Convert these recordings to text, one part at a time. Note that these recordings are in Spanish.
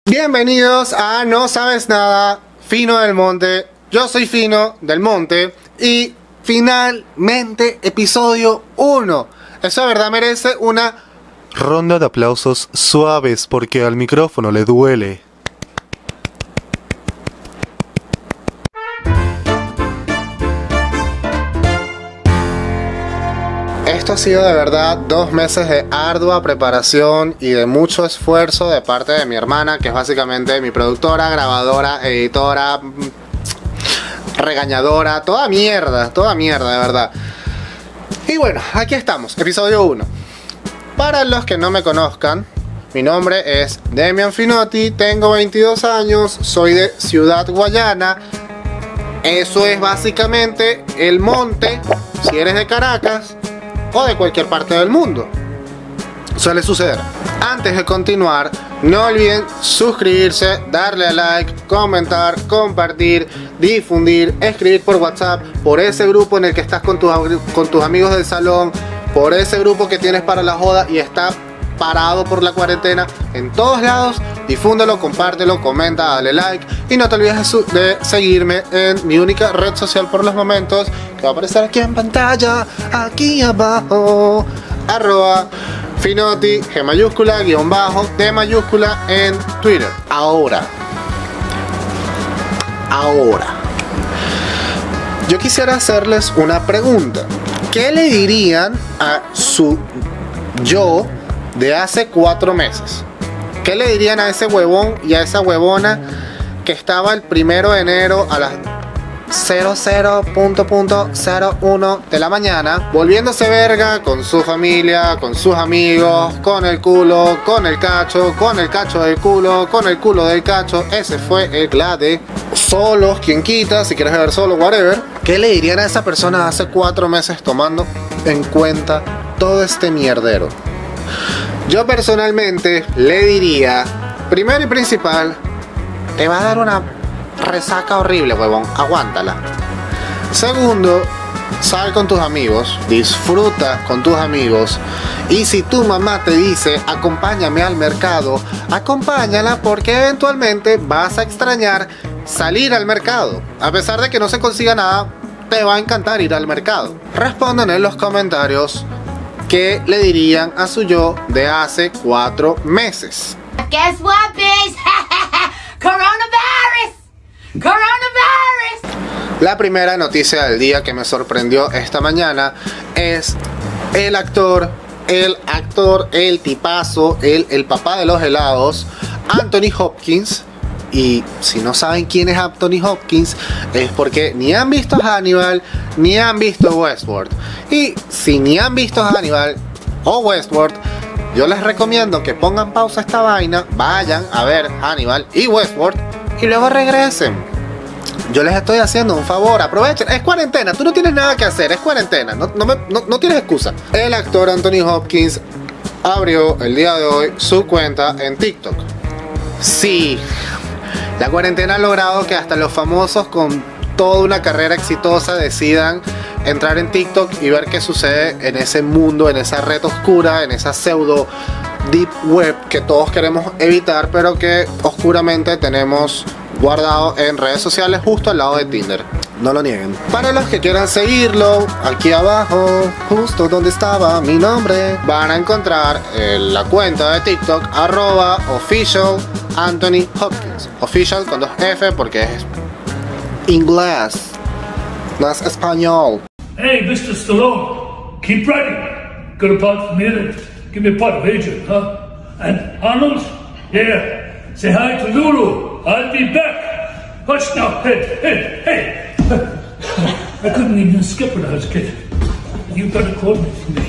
Bienvenidos a No Sabes Nada, Fino del Monte. Yo soy Fino del Monte y finalmente episodio 1. Eso de verdad merece una ronda de aplausos suaves porque al micrófono le duele. Esto ha sido de verdad 2 meses de ardua preparación y de mucho esfuerzo de parte de mi hermana, que es básicamente mi productora, grabadora, editora, regañadora, toda mierda de verdad. Y bueno, aquí estamos, episodio 1. Para los que no me conozcan, mi nombre es Demian Finotti, tengo 22 años, soy de Ciudad Guayana. Eso es básicamente el monte, si eres de Caracas o de cualquier parte del mundo. Suele suceder. Antes de continuar, no olviden suscribirse, darle a like, comentar, compartir, difundir, escribir por WhatsApp, por ese grupo en el que estás con tus amigos del salón, por ese grupo que tienes para la joda y está parado por la cuarentena. En todos lados, difúndelo, compártelo, comenta, dale like y no te olvides de seguirme en mi única red social por los momentos, que va a aparecer aquí en pantalla, aquí abajo, @Finotti, G mayúscula, guión bajo, D mayúscula en Twitter. Ahora, yo quisiera hacerles una pregunta. ¿Qué le dirían a su yo de hace 4 meses? ¿Qué le dirían a ese huevón y a esa huevona que estaba el 1 de enero a las 00.01 de la mañana volviéndose verga con su familia, con sus amigos, con el culo, con el cacho del culo, con el culo del cacho? Ese fue el glade. Solos, quien quita, si quieres beber solo, whatever. ¿Qué le dirían a esa persona hace 4 meses tomando en cuenta todo este mierdero? Yo personalmente le diría, primero y principal, te va a dar una resaca horrible, huevón, aguántala. Segundo, sal con tus amigos, disfruta con tus amigos. Y si tu mamá te dice, acompáñame al mercado, acompáñala, porque eventualmente vas a extrañar salir al mercado. A pesar de que no se consiga nada, te va a encantar ir al mercado. Respondan en los comentarios ¿qué le dirían a su yo de hace 4 meses? Guess what, bitch? Coronavirus. La primera noticia del día que me sorprendió esta mañana es el actor, el tipazo, el papá de los helados, Anthony Hopkins. Y si no saben quién es Anthony Hopkins, es porque ni han visto Hannibal ni han visto Westworld. Y si ni han visto Hannibal o Westworld, yo les recomiendo que pongan pausa a esta vaina, vayan a ver Hannibal y Westworld y luego regresen. Yo les estoy haciendo un favor, aprovechen, es cuarentena, tú no tienes nada que hacer, es cuarentena, no tienes excusa. El actor Anthony Hopkins abrió el día de hoy su cuenta en TikTok. Sí, la cuarentena ha logrado que hasta los famosos con toda una carrera exitosa decidan entrar en TikTok y ver qué sucede en ese mundo, en esa red oscura, en esa pseudo deep web que todos queremos evitar, pero que oscuramente tenemos guardado en redes sociales justo al lado de Tinder. No lo nieguen. Para los que quieran seguirlo, aquí abajo, justo donde estaba mi nombre, van a encontrar la cuenta de TikTok @official Anthony Hopkins. Official con 2 F porque es inglés, no es español. Hey, Mr. Stallone, keep writing. Got a part from here? Give me a part of agent, huh? And Arnold? Yeah. Say hi to Lulu. I'll be back. Hush now. Hey. I couldn't even skip when I was a kid. You better coordinate for me.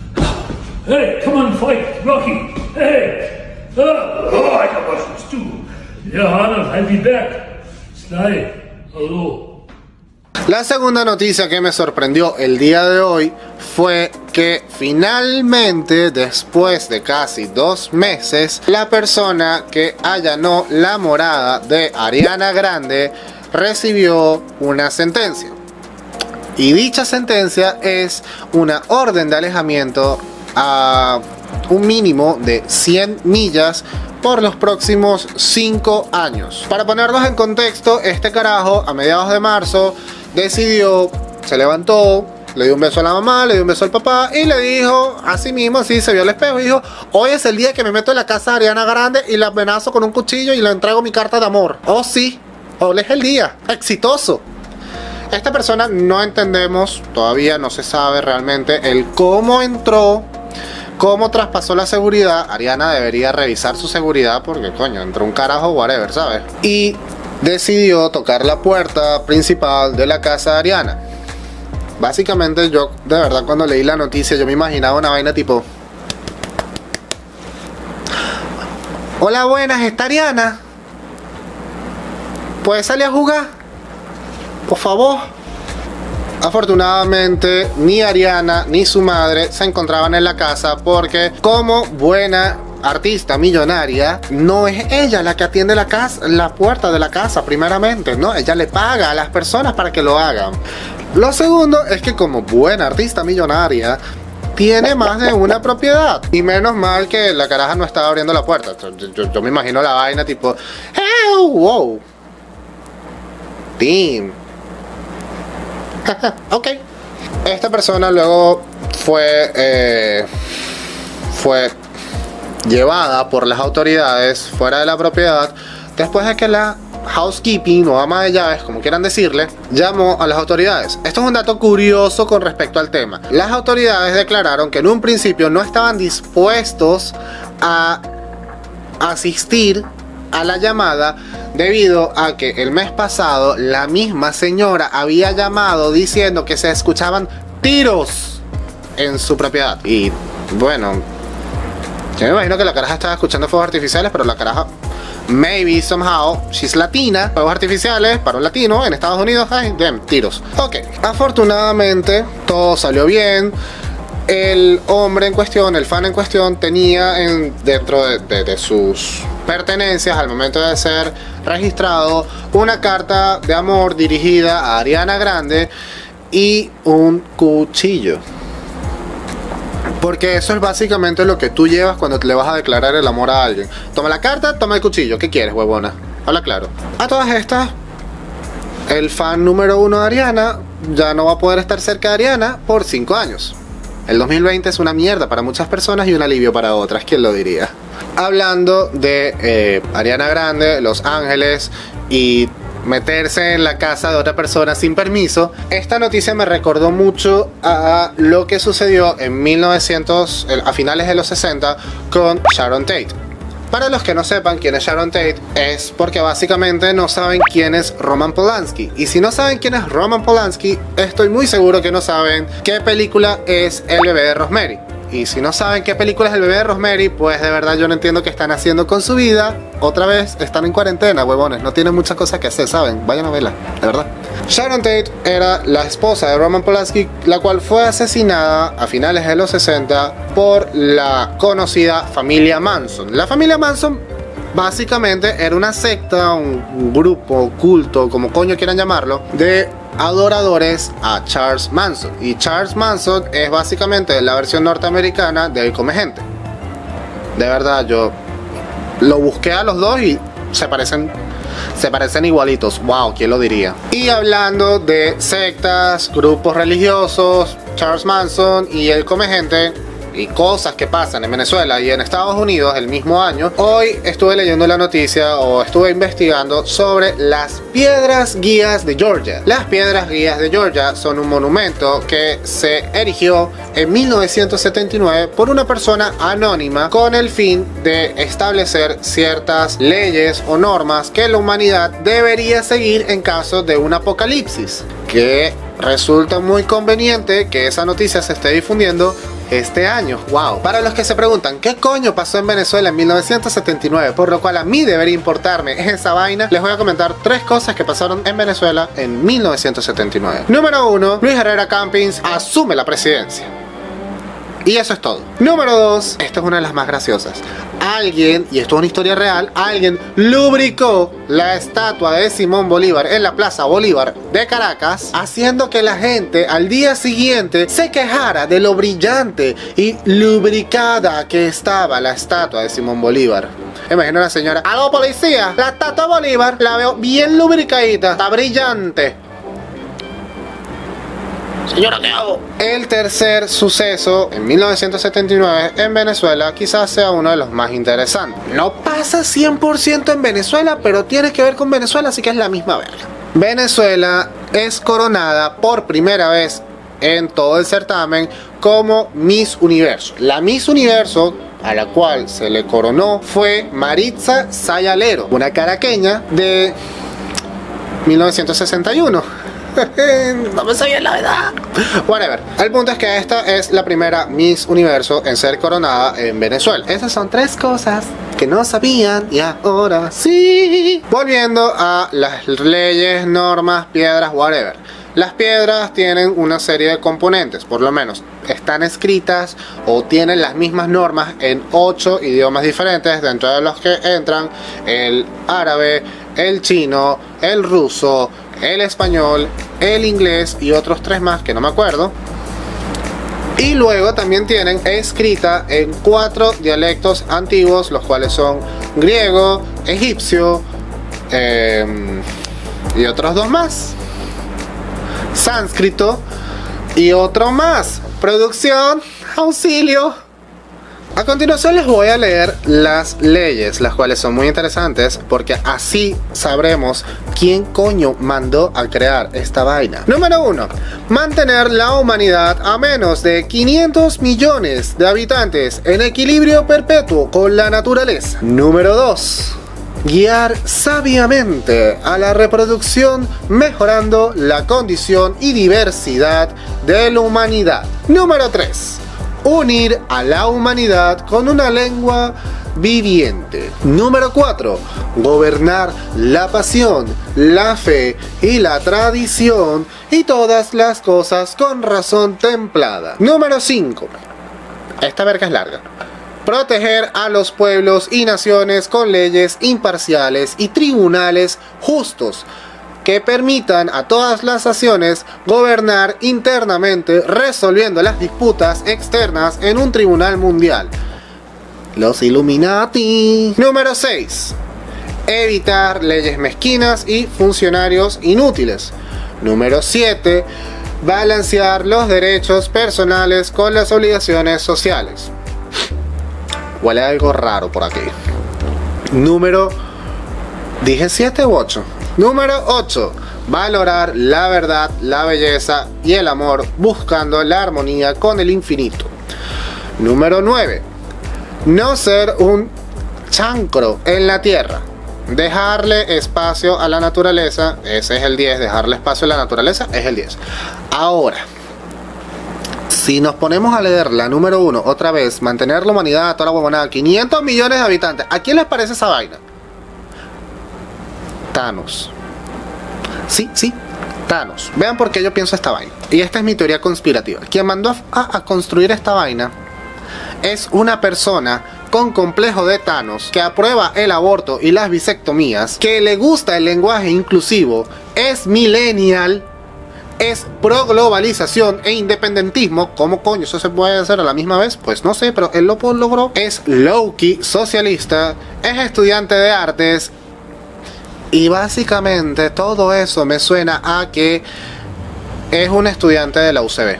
Hey, come on, fight, Rocky. Hey. I got Russians too. Yeah, Arnold, I'll be back. Sly, hello. La segunda noticia que me sorprendió el día de hoy fue que finalmente, después de casi 2 meses, la persona que allanó la morada de Ariana Grande recibió una sentencia. Y dicha sentencia es una orden de alejamiento a un mínimo de 100 millas por los próximos 5 años. Para ponernos en contexto, este carajo a mediados de marzo decidió, se levantó, le dio un beso a la mamá, le dio un beso al papá y le dijo a sí mismo, así se vio al espejo y dijo: hoy es el día que me meto en la casa de Ariana Grande y la amenazo con un cuchillo y le entrego mi carta de amor. Oh sí, hoy es el día, exitoso. Esta persona no entendemos, todavía no se sabe realmente el cómo entró, cómo traspasó la seguridad. Ariana debería revisar su seguridad porque coño, entró un carajo, whatever, ¿sabes? Y decidió tocar la puerta principal de la casa de Ariana. Básicamente yo, de verdad, cuando leí la noticia, yo me imaginaba una vaina tipo: hola, buenas, ¿está Ariana? ¿Puedes salir a jugar? Por favor. Afortunadamente, ni Ariana ni su madre se encontraban en la casa porque, como buena artista millonaria, no es ella la que atiende la casa, la puerta de la casa primeramente, no, ella le paga a las personas para que lo hagan. Lo segundo es que, como buena artista millonaria, tiene más de una propiedad. Y menos mal que la caraja no estaba abriendo la puerta. Yo me imagino la vaina tipo: hey, wow, team. Ok. Esta persona luego fue llevada por las autoridades fuera de la propiedad después de que la housekeeping o ama de llaves, como quieran decirle, llamó a las autoridades. Esto es un dato curioso con respecto al tema. Las autoridades declararon que en un principio no estaban dispuestos a asistir a la llamada debido a que el mes pasado la misma señora había llamado diciendo que se escuchaban tiros en su propiedad. Y bueno, yo me imagino que la caraja estaba escuchando fuegos artificiales, pero la caraja, maybe somehow she's latina. Fuegos artificiales para un latino en Estados Unidos, ay, damn, tiros. Ok, afortunadamente todo salió bien. El hombre en cuestión, el fan en cuestión, tenía dentro de sus pertenencias al momento de ser registrado una carta de amor dirigida a Ariana Grande y un cuchillo. Porque eso es básicamente lo que tú llevas cuando te le vas a declarar el amor a alguien. Toma la carta, toma el cuchillo. ¿Qué quieres, huevona? Habla claro. A todas estas, el fan número 1 de Ariana ya no va a poder estar cerca de Ariana por 5 años. El 2020 es una mierda para muchas personas y un alivio para otras, ¿quién lo diría? Hablando de Ariana Grande, Los Ángeles y meterse en la casa de otra persona sin permiso, esta noticia me recordó mucho a lo que sucedió en 1900, a finales de los 60, con Sharon Tate. Para los que no sepan quién es Sharon Tate, es porque básicamente no saben quién es Roman Polanski. Y si no saben quién es Roman Polanski, estoy muy seguro que no saben qué película es El bebé de Rosemary. Y si no saben qué película es El bebé de Rosemary, pues de verdad yo no entiendo qué están haciendo con su vida. Otra vez, están en cuarentena, huevones, no tienen muchas cosas que hacer, ¿saben? Vayan a verla, de verdad. Sharon Tate era la esposa de Roman Polanski, la cual fue asesinada a finales de los 60 por la conocida familia Manson. La familia Manson básicamente era una secta, un grupo, culto, como coño quieran llamarlo, de adoradores a Charles Manson. Y Charles Manson es básicamente la versión norteamericana de El Come Gente. De verdad, yo lo busqué a los dos y se parecen igualitos. Wow, ¿quién lo diría? Y hablando de sectas, grupos religiosos, Charles Manson y El Come Gente y cosas que pasan en Venezuela y en Estados Unidos el mismo año, hoy estuve leyendo la noticia o estuve investigando sobre las Piedras Guías de Georgia. Las Piedras Guías de Georgia son un monumento que se erigió en 1979 por una persona anónima con el fin de establecer ciertas leyes o normas que la humanidad debería seguir en caso de un apocalipsis. Que resulta muy conveniente que esa noticia se esté difundiendo este año. Wow. Para los que se preguntan qué coño pasó en Venezuela en 1979, por lo cual a mí debería importarme esa vaina, les voy a comentar 3 cosas que pasaron en Venezuela en 1979. Número 1, Luis Herrera Campins asume la presidencia. Y eso es todo. Número 2, esta es una de las más graciosas. Alguien, y esto es una historia real, alguien lubricó la estatua de Simón Bolívar en la Plaza Bolívar de Caracas, haciendo que la gente al día siguiente se quejara de lo brillante y lubricada que estaba la estatua de Simón Bolívar. Imagino a la señora. Algo policía. La estatua de Bolívar la veo bien lubricadita. Está brillante. Señora, ¿qué hago? El tercer suceso, en 1979, en Venezuela, quizás sea uno de los más interesantes. No pasa 100% en Venezuela, pero tiene que ver con Venezuela, así que es la misma verga. Venezuela es coronada por primera vez en todo el certamen como Miss Universo. La Miss Universo a la cual se le coronó fue Maritza Sayalero, una caraqueña de 1961. No me sabía la verdad. Whatever. El punto es que esta es la primera Miss Universo en ser coronada en Venezuela. Esas son 3 cosas que no sabían y ahora sí. Volviendo a las leyes, normas, piedras, whatever. Las piedras tienen una serie de componentes, por lo menos están escritas o tienen las mismas normas en 8 idiomas diferentes, dentro de los que entran el árabe, el chino, el ruso, el español, el inglés y otros 3 más que no me acuerdo. Y luego también tienen escrita en 4 dialectos antiguos, los cuales son griego, egipcio y otros 2 más, sánscrito y otro más. Producción, auxilio. A continuación les voy a leer las leyes, las cuales son muy interesantes porque así sabremos quién coño mandó a crear esta vaina. Número 1. Mantener la humanidad a menos de 500 millones de habitantes en equilibrio perpetuo con la naturaleza. Número 2. Guiar sabiamente a la reproducción, mejorando la condición y diversidad de la humanidad. Número 3. Unir a la humanidad con una lengua viviente. Número 4. Gobernar la pasión, la fe y la tradición y todas las cosas con razón templada. Número 5. Esta verga es larga. Proteger a los pueblos y naciones con leyes imparciales y tribunales justos que permitan a todas las naciones gobernar internamente, resolviendo las disputas externas en un tribunal mundial. Los Illuminati. Número 6. Evitar leyes mezquinas y funcionarios inútiles. Número 7. Balancear los derechos personales con las obligaciones sociales. Huele algo raro por aquí. Dije 7 u 8. Número 8. Valorar la verdad, la belleza y el amor, buscando la armonía con el infinito. Número 9. No ser un chancro en la tierra. Dejarle espacio a la naturaleza. Ese es el 10. Dejarle espacio a la naturaleza es el 10. Ahora, si nos ponemos a leer la número 1 otra vez, mantener la humanidad a toda la huevonada, 500 millones de habitantes. ¿A quién les parece esa vaina? Thanos. Sí, Thanos. Vean por qué yo pienso esta vaina. Y esta es mi teoría conspirativa. Quien mandó a construir esta vaina es una persona con complejo de Thanos, que aprueba el aborto y las vasectomías, que le gusta el lenguaje inclusivo, es millennial, es pro globalización e independentismo. ¿Cómo coño eso se puede hacer a la misma vez? Pues no sé, pero él lo logró. Es low-key socialista, es estudiante de artes. Y básicamente todo eso me suena a que es un estudiante de la UCB.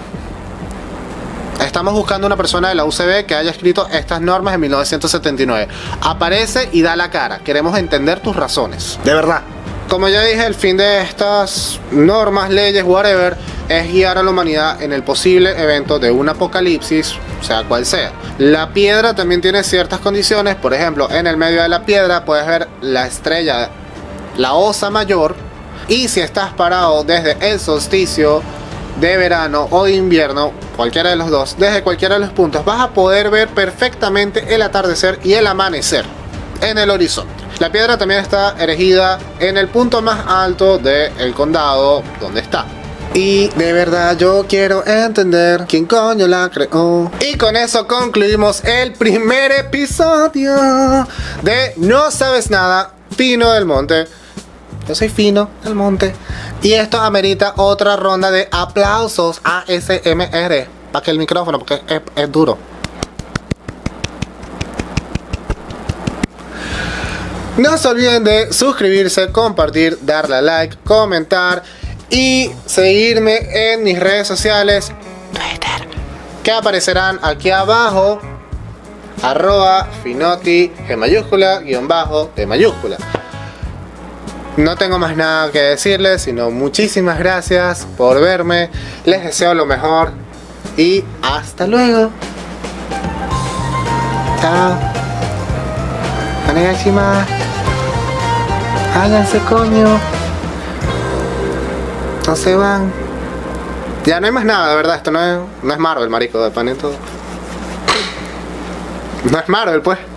Estamos buscando una persona de la UCB que haya escrito estas normas en 1979. Aparece y da la cara. Queremos entender tus razones. De verdad. Como ya dije, el fin de estas normas, leyes, whatever, es guiar a la humanidad en el posible evento de un apocalipsis, sea cual sea. La piedra también tiene ciertas condiciones. Por ejemplo, en el medio de la piedra puedes ver la estrella, la Osa Mayor. Y si estás parado desde el solsticio de verano o de invierno, cualquiera de los dos, desde cualquiera de los puntos, vas a poder ver perfectamente el atardecer y el amanecer en el horizonte. La piedra también está erigida en el punto más alto del condado donde está. Y de verdad yo quiero entender quién coño la creó. Y con eso concluimos el primer episodio de No Sabes Nada, Fino del Monte. Yo soy Fino del Monte. Y esto amerita otra ronda de aplausos ASMR. Para que el micrófono, porque es duro. No se olviden de suscribirse, compartir, darle a like, comentar y seguirme en mis redes sociales, Twitter, que aparecerán aquí abajo, @Finotti, G mayúscula, _ de mayúscula. No tengo más nada que decirles, sino muchísimas gracias por verme, les deseo lo mejor y hasta luego. Chao. Onegaishimasu. Háganse coño. No se van. Ya no hay más nada, de verdad. Esto no es Marvel, marico, de pan y todo. No es Marvel, pues.